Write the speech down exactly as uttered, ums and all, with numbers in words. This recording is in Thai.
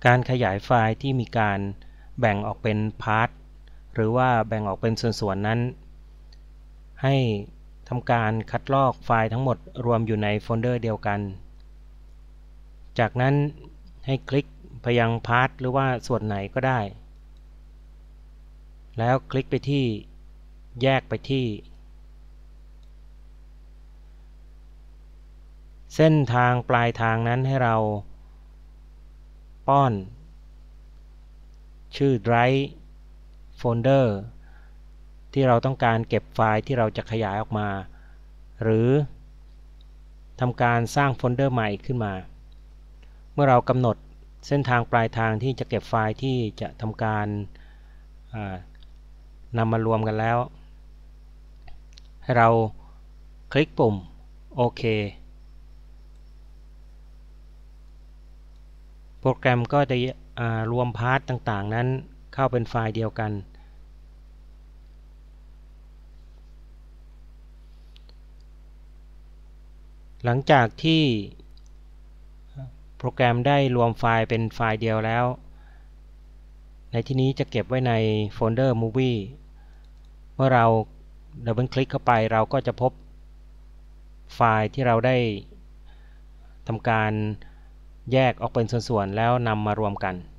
การขยายไฟล์ที่มีการแบ่งออกเป็นพาร์ทหรือว่าแบ่งออกเป็นส่วนๆนั้นให้ทำการคัดลอกไฟล์ทั้งหมดรวมอยู่ในโฟลเดอร์เดียวกันจากนั้นให้คลิกไปยังพาร์ทหรือว่าส่วนไหนก็ได้แล้วคลิกไปที่แยกไปที่เส้นทางปลายทางนั้นให้เราป้อนชื่อ Drive Folder ที่เราต้องการเก็บไฟล์ที่เราจะขยายออกมาหรือทำการสร้างโฟลเดอร์ใหม่ขึ้นมาเมื่อเรากำหนดเส้นทางปลายทางที่จะเก็บไฟล์ที่จะทำการนำมารวมกันแล้วให้เราคลิกปุ่มโอเคโปรแกรมก็จะรวมพาร์ทต่างๆนั้นเข้าเป็นไฟล์เดียวกันหลังจากที่โปรแกรมได้รวมไฟล์เป็นไฟล์เดียวแล้วในที่นี้จะเก็บไว้ในโฟลเดอร์ Movie เมื่อเราดับเบิลคลิกเข้าไปเราก็จะพบไฟล์ที่เราได้ทำการแยกออกเป็นส่วนๆแล้วนำมารวมกัน